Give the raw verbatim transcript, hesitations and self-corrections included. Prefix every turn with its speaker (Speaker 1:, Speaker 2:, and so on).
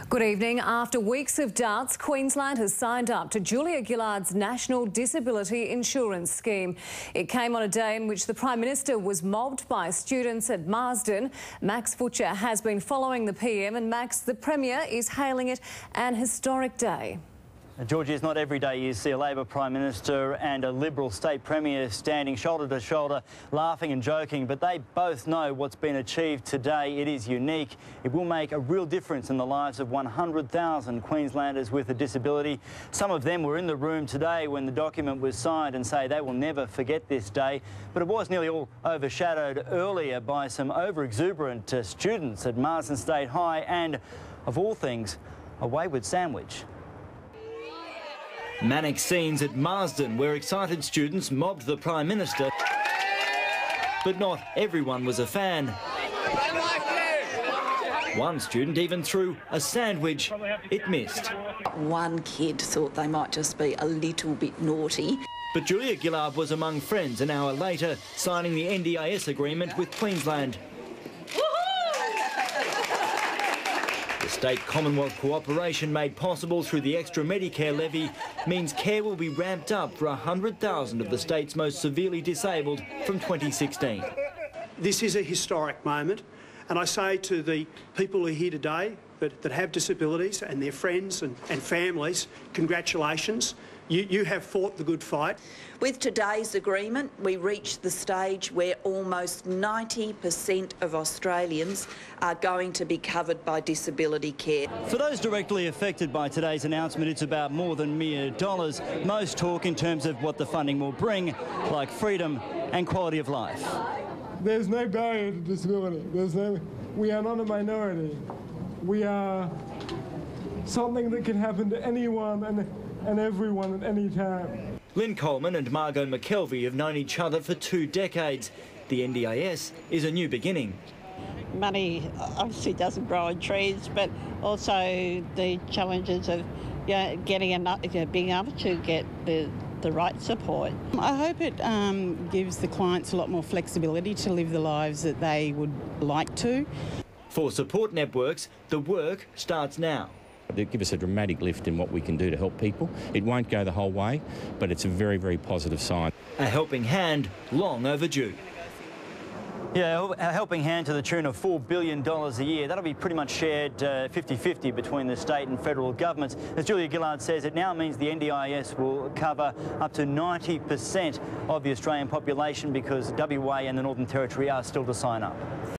Speaker 1: Good evening. After weeks of doubts, Queensland has signed up to Julia Gillard's National Disability Insurance Scheme. It came on a day in which the Prime Minister was mobbed by students at Marsden. Max Butcher has been following the P M, and Max, the Premier, is hailing it an historic day.
Speaker 2: Georgie, it's not every day you see a Labor Prime Minister and a Liberal State Premier standing shoulder to shoulder, laughing and joking, but they both know what's been achieved today. It is unique. It will make a real difference in the lives of one hundred thousand Queenslanders with a disability. Some of them were in the room today when the document was signed and say they will never forget this day, but it was nearly all overshadowed earlier by some over-exuberant uh, students at Marsden State High and, of all things, a wayward sandwich.
Speaker 3: Manic scenes at Marsden where excited students mobbed the Prime Minister, but not everyone was a fan. One student even threw a sandwich. It missed.
Speaker 4: One kid thought they might just be a little bit naughty.
Speaker 3: But Julia Gillard was among friends an hour later, signing the N D I S agreement with Queensland. State Commonwealth cooperation made possible through the extra Medicare levy means care will be ramped up for one hundred thousand of the state's most severely disabled from twenty sixteen.
Speaker 5: This is a historic moment, and I say to the people who are here today that, that have disabilities and their friends and, and families, congratulations. You, you have fought the good fight.
Speaker 4: With today's agreement, we reach the stage where almost ninety percent of Australians are going to be covered by disability care.
Speaker 2: For those directly affected by today's announcement, it's about more than mere dollars. Most talk in terms of what the funding will bring, like freedom and quality of life.
Speaker 6: There's no barrier to disability. There's no, we are not a minority. We are something that can happen to anyone and and everyone at any time.
Speaker 3: Lynn Coleman and Margot McKelvey have known each other for two decades. The N D I S is a new beginning.
Speaker 7: Money obviously doesn't grow on trees, but also the challenges of you know, getting enough, you know, being able to get the the right support.
Speaker 8: I hope it um, gives the clients a lot more flexibility to live the lives that they would like to.
Speaker 3: For support networks, the work starts now.
Speaker 9: They give us a dramatic lift in what we can do to help people. It won't go the whole way, but it's a very, very positive sign.
Speaker 3: A helping hand long overdue.
Speaker 2: Yeah, a helping hand to the tune of four billion dollars a year. That'll be pretty much shared fifty fifty uh, between the state and federal governments. As Julia Gillard says, it now means the N D I S will cover up to ninety percent of the Australian population because W A and the Northern Territory are still to sign up.